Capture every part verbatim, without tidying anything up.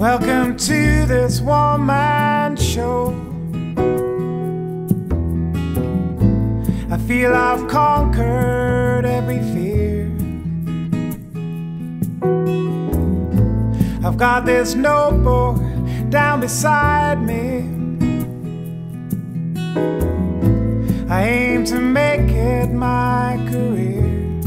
Welcome to this one-man show. I feel I've conquered every fear. I've got this notebook down beside me. I aim to make it my career.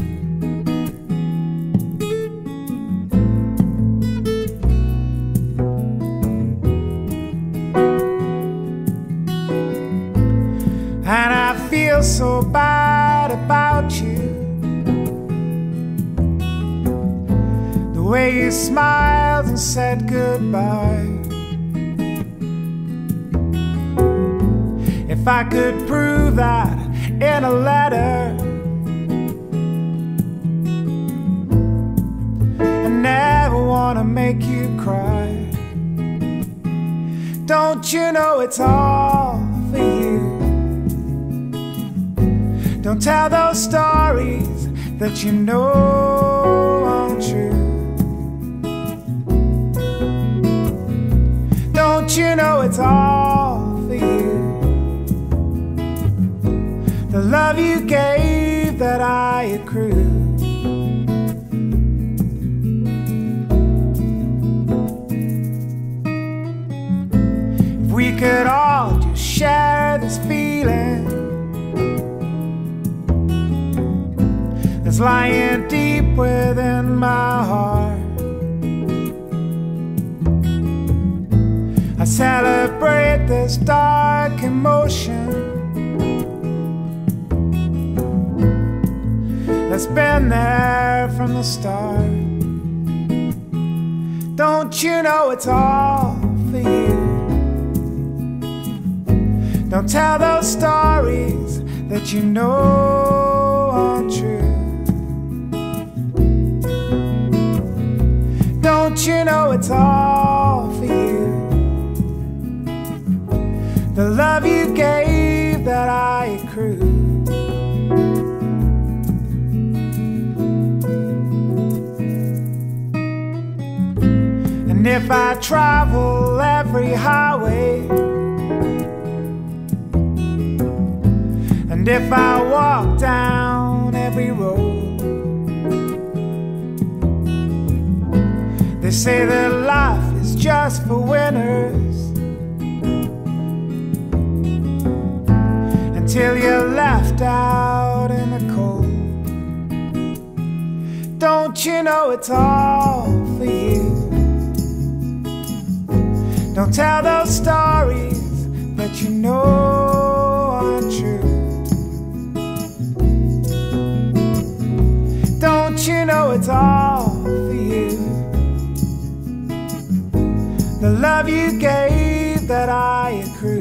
And I feel so bad about you, the way you smiled and said goodbye. If I could prove that in a letter, I never want to make you cry. Don't you know it's all for you? Don't tell those stories that you know aren't true. Don't you know it's all for you? The love you gave that I accrued. If we could all just share this feeling that's lying deep within my heart, I celebrate this dark emotion that's been there from the start. Don't you know it's all for you? Don't tell those stories that you know aren't true. Don't you know it's all for you? The love you gave that I accrued. And if I travel every highway, and if I walk down every road, they say that life is just for winners, until you're left out in the cold. Don't you know it's all for you? Don't tell those stories that you know aren't true. Don't you know it's all for you? The love you gave that I accrued.